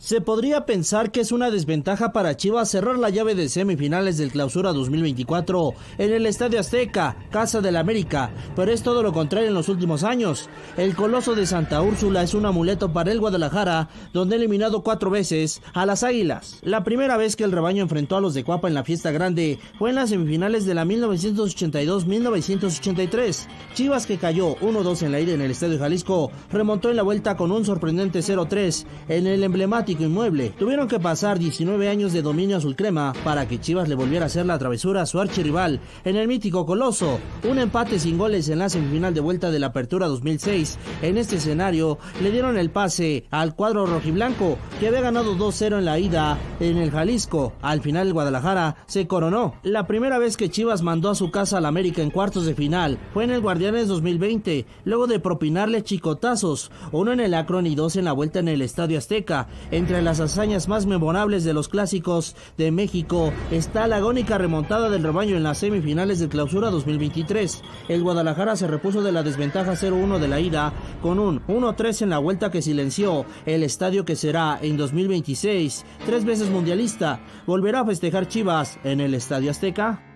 Se podría pensar que es una desventaja para Chivas cerrar la llave de semifinales del Clausura 2024 en el Estadio Azteca, casa del América, pero es todo lo contrario en los últimos años. El Coloso de Santa Úrsula es un amuleto para el Guadalajara, donde ha eliminado 4 veces a las Águilas. La primera vez que el rebaño enfrentó a los de Cuapa en la fiesta grande fue en las semifinales de la 1982-1983. Chivas, que cayó 1-2 en la ida en el Estadio Jalisco, remontó en la vuelta con un sorprendente 0-3 en el emblemático inmueble. Tuvieron que pasar 19 años de dominio azulcrema para que Chivas le volviera a hacer la travesura a su archirrival en el mítico Coloso. Un empate sin goles en la semifinal de vuelta de la Apertura 2006. En este escenario le dieron el pase al cuadro rojiblanco, que había ganado 2-0 en la ida en el Jalisco. Al final el Guadalajara se coronó. La primera vez que Chivas mandó a su casa al América en cuartos de final fue en el Guardianes 2020, luego de propinarle chicotazos, uno en el Akron y 2 en la vuelta en el Estadio Azteca. Entre las hazañas más memorables de los clásicos de México está la agónica remontada del rebaño en las semifinales de Clausura 2023. El Guadalajara se repuso de la desventaja 0-1 de la ida con un 1-3 en la vuelta que silenció el estadio, que será en 2026, 3 veces mundialista. ¿Volverá a festejar Chivas en el Estadio Azteca?